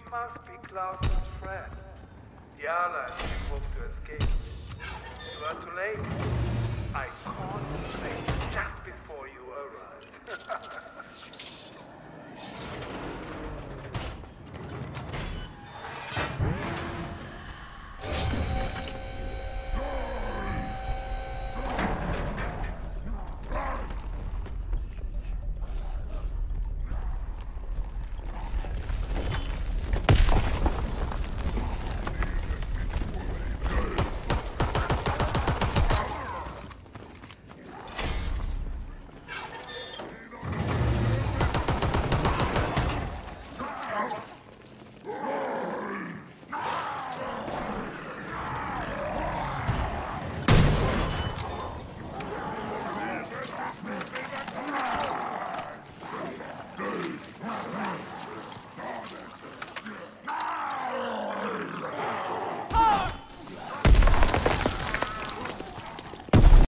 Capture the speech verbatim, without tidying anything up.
Must be Klaus's friend. The allies hope to escape. You are too late. I caught the plane just before you arrived.